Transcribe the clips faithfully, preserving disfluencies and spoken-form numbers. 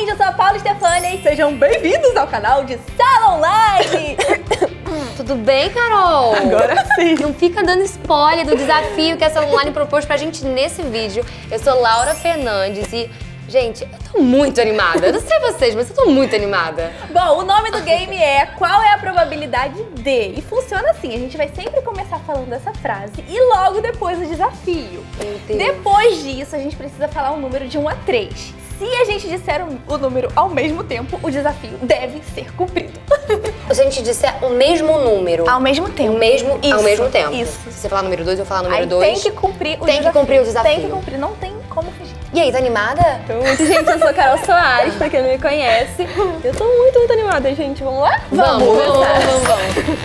gente, eu sou a Paula Stefani e sejam bem-vindos ao canal de Sala Online! Tudo bem, Carol? Agora sim! Não fica dando spoiler do desafio que a Sala Online propôs pra gente nesse vídeo. Eu sou Laura Fernandes e, gente, eu tô muito animada. Eu não sei vocês, mas eu tô muito animada. Bom, o nome do game é Qual é a probabilidade de? E funciona assim, a gente vai sempre começar falando essa frase e logo depois o desafio. Meu Deus. Depois disso, a gente precisa falar um número de um a três. Se a gente disser o número ao mesmo tempo, o desafio deve ser cumprido. Se a gente disser o mesmo número. Ao mesmo tempo. O mesmo, Isso, ao mesmo tempo. isso. Se você falar número dois, eu falar número Aí dois. tem que cumprir o Tem desafio. que cumprir o desafio. Tem que cumprir, não tem como fugir. E aí, tá animada? Tô muito, gente, eu sou Carol Soares, pra quem não me conhece. Eu tô muito, muito animada, gente. Vamos lá? Vamos, vamos, vamos, vamos.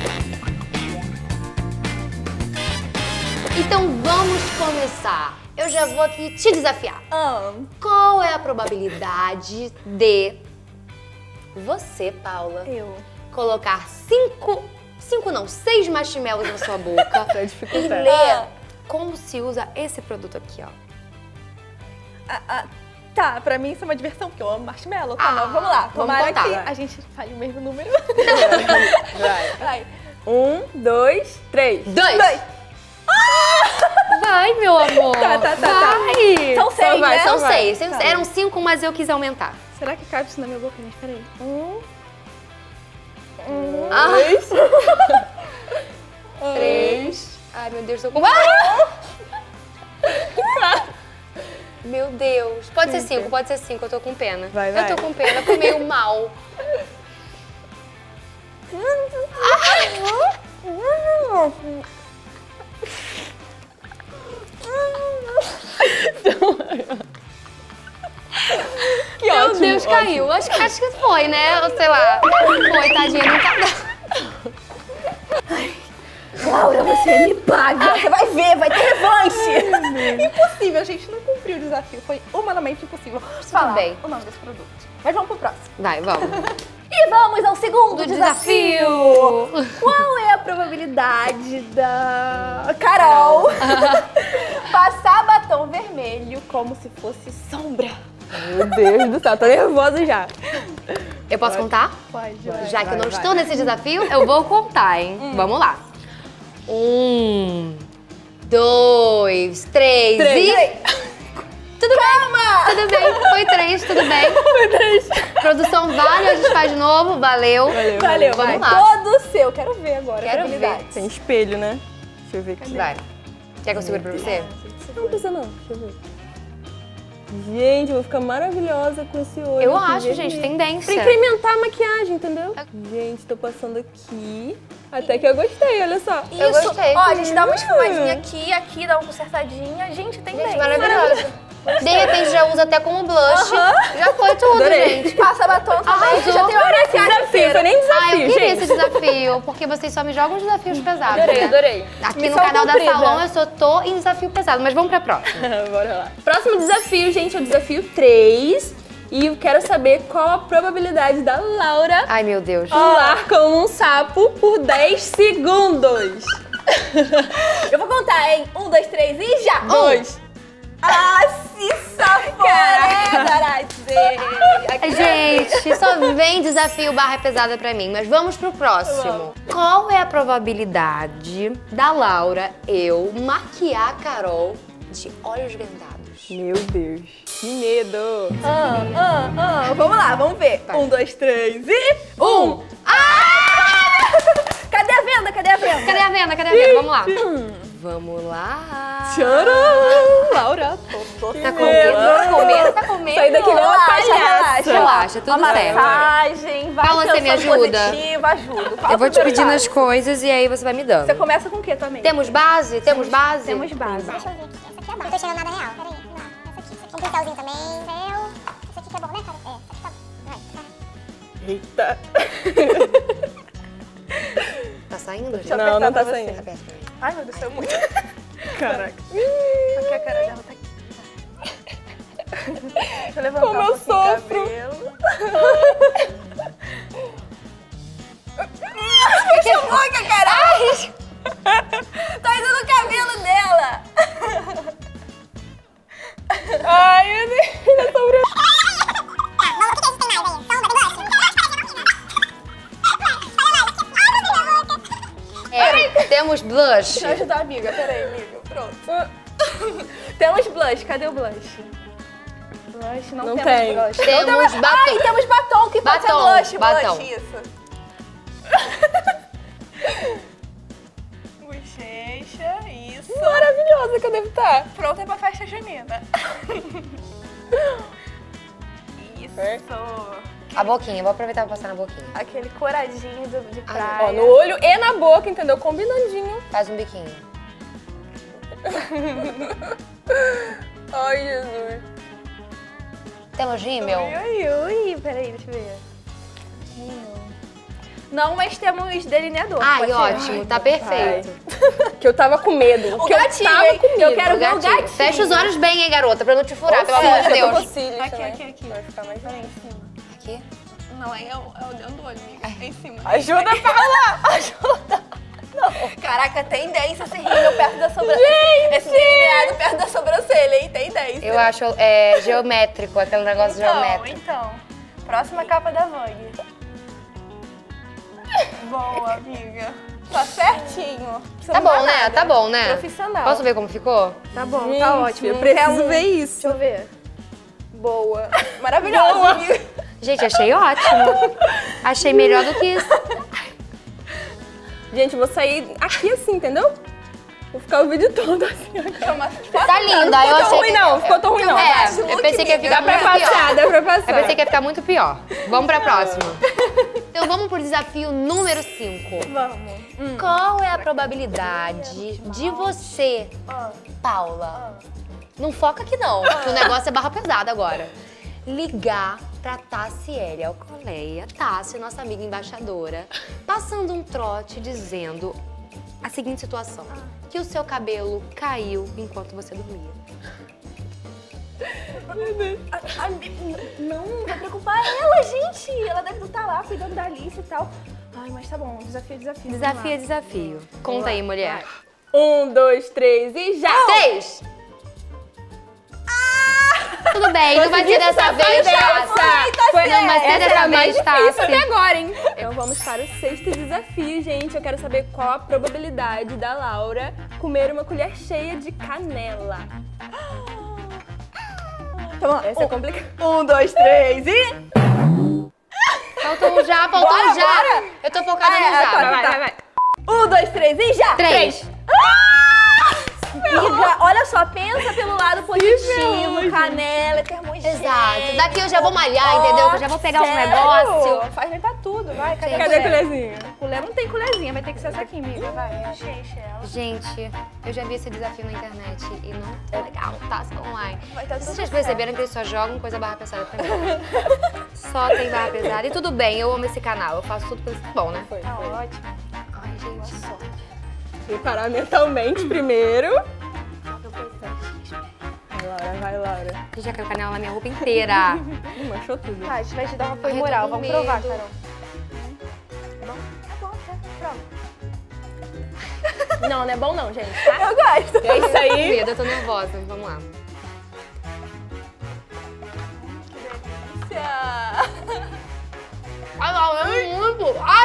Então vamos começar. Eu já vou aqui te desafiar. Ah. Qual é a probabilidade de você, Paula, Eu. colocar cinco, cinco não, seis marshmallows na sua boca Pra e dificultar. ler como se usa esse produto aqui, ó? Ah, ah, tá, pra mim isso é uma diversão, porque eu amo marshmallow. Tá, Ah, mas vamos lá. vamos Tomara contar, que vai. a gente fale o mesmo número. Vai. Vai. Um, dois, três. Dois! Dois. Vai, meu amor! Tá, tá, tá, tá. Vai! São seis, vai, né? São vai. seis. Tá. Eram cinco, mas eu quis aumentar. Será que cabe isso na minha boca? Mas peraí. Um. Ah, Três. três. Ai, meu Deus, tô com... Ah! Meu Deus. Pode ser cinco, pode ser cinco, eu tô com pena. Vai, vai. Eu tô com pena, eu tô meio mal. Que Meu ótimo, Deus, ótimo. caiu. Acho, que- acho que foi, né? Ou sei lá. Foi, tadinha, não tá... Laura, você me paga. Você vai ver, vai ter revanche. Impossível, a gente não cumpriu o desafio. Foi humanamente impossível falar bem. o nome desse produto. Mas vamos pro próximo. Vai, vamos. E vamos ao segundo Do desafio. desafio. Qual é a probabilidade da Carol passar batom vermelho como se fosse sombra? Meu Deus do céu, tô nervosa já. Eu posso contar? Pode, vai. Já que eu não vai. estou nesse desafio, eu vou contar, hein? Vamos lá. Um, dois, três, Três. e... Tudo Calma! bem, tudo bem. Foi três, tudo bem. Foi três. Produção vale, a gente faz de novo, valeu. Valeu, Vamos vai. lá. Todo seu. Quero ver agora. Quero a probabilidade. Tem espelho, né? Deixa eu ver aqui. Vai. Quer que eu segure pra você? Não precisa não, deixa eu ver. Gente, eu vou ficar maravilhosa com esse olho. Eu aqui, acho, vermelho. gente, tendência. Pra incrementar a maquiagem, entendeu? Gente, tô passando aqui. Até que eu gostei, olha só. Isso. Eu gostei. Ó, a gente dá uma esfumadinha aqui, aqui, dá uma consertadinha. Gente, tem Gente, bem. maravilhosa. De repente já usa até como blush. Já foi tudo, Adorei. gente. Passa batom também. Arrasou. Já tem uma maquiagem Desafio, foi inteira. nem Ah, desafio, eu queria gente. esse desafio, porque vocês só me jogam desafios pesados, Adorei, né? adorei. Aqui no Missão canal da cumprida. Salão eu só tô em desafio pesado, mas vamos pra próxima. Bora lá. Próximo desafio, gente, é o desafio três. E eu quero saber qual a probabilidade da Laura Ai, meu Deus. pular como um sapo por dez segundos. Eu vou contar, hein? Um, dois, três e já! Dois. Ah, se safou, né, Dorazê? Gente, só vem desafio barra pesada pra mim, mas vamos pro próximo. Qual é a probabilidade da Laura eu maquiar a Carol de olhos vendados? Meu Deus. Que medo. Ah, ah, ah. Vamos lá, vamos ver. Vai. Um, dois, três e... Um! Ah! Cadê a venda? Cadê a venda? Cadê a venda? Cadê a venda? Vamos lá. Vamos lá. Tcharam! Laura, tô, tô Tá com medo? Tá com medo? Tá com medo? Saí daqui igual uma Relaxa, palhaça. relaxa. Relaxa, tudo Uma certo. massagem, vai Paula, você me pensando ajuda? positivo, ajudo. Qual Eu vou a te pedindo prioridade? as coisas e aí você vai me dando. Você começa com o que também? Temos base? Temos base? Temos base. Deixa eu ver aqui. Essa aqui é bom. Não tô enxergando nada real. Peraí. Não. Essa aqui. Essa aqui. Um pincelzinho também. Seu. Essa aqui que é bom, né, cara? É. Essa aqui tá bom. Vai. Tá. Eita. Tá saindo, gente? eu Não, apertar não tá pra você. saindo. Aperta pra mim. Ai, meu Deus, saiu muito. Caraca. Aqui a cara dela tá aqui. Deixa eu levantar Como um eu pouquinho o sofro. cabelo. Fecha a boca, caralho! Tá indo no cabelo dela! Ai, meu Deus. Vamos, o que que é isso? Blush. Deixa eu ajudar a amiga. Peraí, amiga. Pronto. Temos blush. Cadê o blush? Blush, não, Não temos tem. blush. Temos não temos... batom. Ai, temos batom, que pode Batom, ser blush. batom. Blush, isso. Bochecha, isso. Maravilhosa que eu devo estar. Pronta pra festa junina. Isso. A boquinha, vou aproveitar pra passar na boquinha. Aquele coradinho do, de praia. Ó, no olho e na boca, entendeu? Combinandinho. Faz um biquinho. Ai, Jesus. Temos rímel? Ui, ui, ui. Peraí, deixa eu ver. Não, mas temos delineador. Ai, pode ser? ótimo, tá perfeito. Que eu tava com medo. O que gatinho, eu tava hein? com medo. Eu quero O ver o gatinho. gatinho. Fecha os olhos bem, hein, garota, pra não te furar, pelo É, amor de eu tô com Deus. cílios Aqui, também. aqui, aqui. Vai ficar mais Peraí, em cima. Aqui? Não, é o, é o dedo do olho, amiga. É em cima. Ajuda a falar! Ajuda! Caraca, tendência esse rímel perto da sobrancelha. Esse delineado perto da sobrancelha, hein? Tendência. Eu acho é, geométrico, aquele negócio Então, geométrico. então. Próxima capa da Vogue. Boa, amiga. Tá certinho. Precisa Tá mudar bom, né? nada. Tá bom, né? Profissional. Posso ver como ficou? Tá bom, Gente, tá ótimo. eu Não preciso quer um- ver isso. Deixa eu ver. Boa. Maravilhosa, Boa. amiga. Gente, achei ótimo. Achei melhor do que isso. Gente, eu vou sair aqui assim, entendeu? Vou ficar o vídeo todo assim agora. Tá linda, Não eu ficou tão achei. ruim não, ficou tão ruim não. É, Esse eu look, pensei que ia amiga, ficar Dá pra muito pior. passar, dá pra Eu passar. pensei que ia ficar muito pior. Vamos pra próxima. Então vamos pro desafio número cinco. Vamos. Qual é a probabilidade de você, Paula, não foca aqui não, que o negócio é barra pesada agora, ligar pra Tassiele Alcoleia, Tassi, nossa amiga embaixadora, passando um trote dizendo a seguinte situação, que o seu cabelo caiu enquanto você dormia. Ai, não, não vai preocupar ela, gente. Ela deve estar lá cuidando da Alice e tal. Ai, mas tá bom. Desafio, desafio. Desafio é desafio. Conta aí, mulher. Um, dois, três e já! Três! Tudo bem, não vai ser Consegui dessa vez, dessa. Tassi. Foi- Não vai ser essa dessa é a mais vez, difícil Tassi. até agora, hein? Então vamos para o sexto desafio, gente. Eu quero saber qual a probabilidade da Laura comer uma colher cheia de canela. Vamos lá. Essa é complicada. Um, dois, três e... Faltou um já, faltou Bora, um já. bora. Eu tô focada Ah, no é, já. agora. Vai, tá. vai, vai. Um, dois, três e já! Três. Amiga, olha só, pensa pelo lado positivo, gente. canela, é termogênico. Exato. Daqui eu já vou malhar, entendeu? Que eu já vou pegar um sério? negócio. Faz bem pra tudo, vai. Cadê, Cadê a a colher? colherzinha? Colher não tem colherzinha, vai ter que ser essa aqui, amiga. Vai, enche, enche ela. Gente, eu já vi esse desafio na internet e não tá legal, tá? Só online. Vai tá tudo Vocês certo. perceberam que eles só jogam coisa barra pesada pra mim? Só tem barra pesada. E tudo bem, eu amo esse canal. Eu faço tudo pelo que tá bom, né? Foi, Tá foi. ótimo. Ai, gente. Preparar mentalmente primeiro. Vai, Laura, vai, Laura. Eu já quero canela na minha roupa inteira. Ih, manchou tudo. Tá, a gente vai te dar uma Ai, apoio eu tô moral. com Vamos medo. provar, Carol. Tá bom? Tá bom, tá. Pronto. Não, não é bom não, gente, tá? Eu gosto. É isso Eu tô com aí. medo, eu tô nervosa. Vamos lá. Ai, não, é muito. Ai,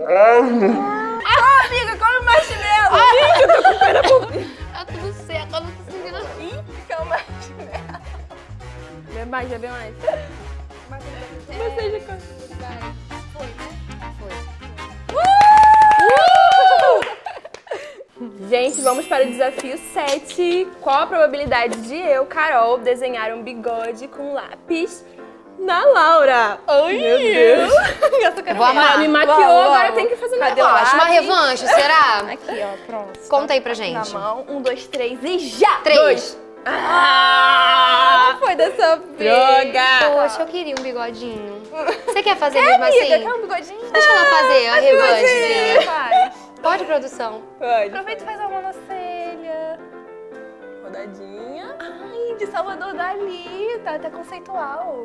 Ah, amiga, come o marshmallow. tá tudo certo, eu não tô conseguindo. Ih, fica o marshmallow. Bebe mais, bebe mais. Você já conseguiu. Foi. Gente, vamos para o desafio sete. Qual a probabilidade de eu, Carol, desenhar um bigode com lápis na Laura? Ai, meu Deus. Eu vou amar. Ela me maquiou, Vamos, agora vamos. tem que fazer Cadê meu o Acho uma lápis? revanche, será? Aqui, ó, pronto. Conta aí pra Na gente. mão. Um, dois, três e já! Três. Dois. Ah, foi dessa vez. Droga! Poxa, eu queria um bigodinho. Você quer fazer mesmo Amiga, assim? quer um bigodinho? Deixa ela fazer a revanchezinha. Faz. Pode, produção? Pode. Aproveita e faz uma monocelha. Rodadinha. Ai, de Salvador Dali. Tá até conceitual.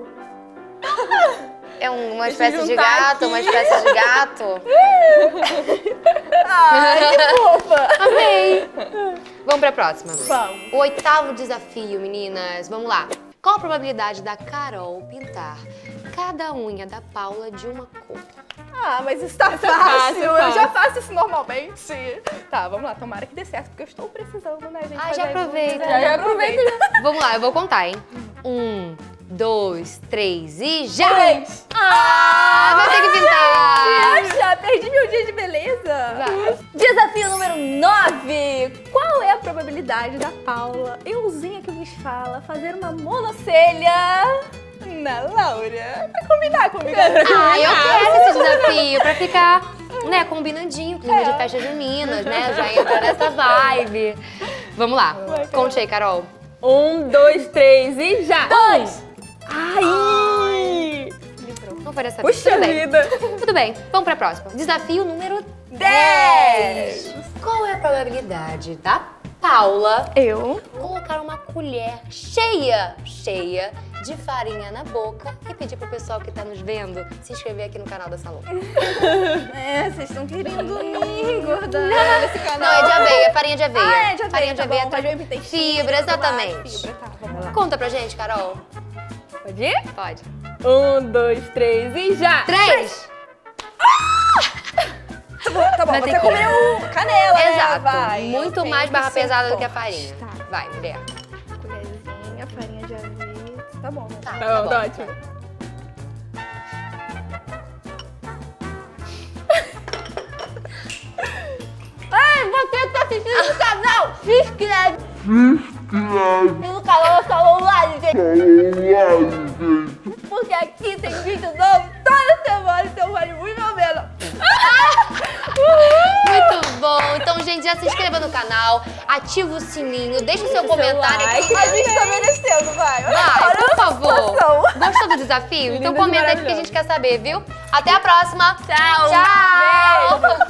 É um- uma Deixa eu espécie de juntar gato, aqui. uma espécie de gato. Ai, que fofa. Amei! Vamos pra próxima. Vamos. O oitavo desafio, meninas. Vamos lá. Qual a probabilidade da Carol pintar cada unha da Paula de uma cor? Ah, mas isso tá fácil. fácil, Eu fácil. já faço isso normalmente. Tá, vamos lá. Tomara que dê certo, porque eu estou precisando, né, gente? Ah, fazer já aproveita. isso. Já, já aproveita. Vamos lá, eu vou contar, hein? Um, dois, três e já! Gente! Ah, vai ter que pintar! Poxa, perdi meu dia de beleza. Vai. Desafio número nove. Qual é a probabilidade da Paula, euzinha que vos fala, fazer uma monocelha na Laura? Pra combinar comigo. Ah, eu quero esse desafio pra ficar, né, combinandinho, clima É. de festa juninas, né? Já entra nessa vibe. Vamos lá, conte aí, Carol. Um, dois, três e já! Dois. Ai! Não foi dessa vez. Puxa Tudo bem. vida! Tudo bem, vamos pra próxima. Desafio número Dez. Qual é a probabilidade da Paula Eu. colocar uma colher cheia, cheia de farinha na boca e pedir pro pessoal que tá nos vendo se inscrever aqui no canal da Salô? É, vocês estão querendo me engordar nesse canal. Não, é de aveia, farinha de aveia. Ah, é de aveia, Farinha de tá aveia bom, traz mas eu tem fibra, exatamente. Fibra, tá, vamos lá. Conta pra gente, Carol. Pode ir? Pode. Um, dois, três e já! Três! Tá bom, tá bom. Vai ter Você que- comeu canela, né? Exato. Vai. Muito Tem mais que barra ser pesada do que a forte. farinha. Tá. Vai, mulher. Colherzinha, farinha de aveia. Tá bom, né? Tá, Tá bom, tá ótimo. Ai, você que tá assistindo no canal, se inscreve. E no canal da Salô Live, gente. Porque aqui tem vídeo novo toda semana, então vale muito a pena. Muito bom. Então, gente, já se inscreva no canal, ativa o sininho, deixa o seu comentário aqui. A gente tá merecendo, vai. Vai, Olha por a favor. situação. Gostou do desafio? Então Lindas e comenta aqui que a gente maravilhosas. quer saber, viu? Até a próxima. Tchau. Tchau.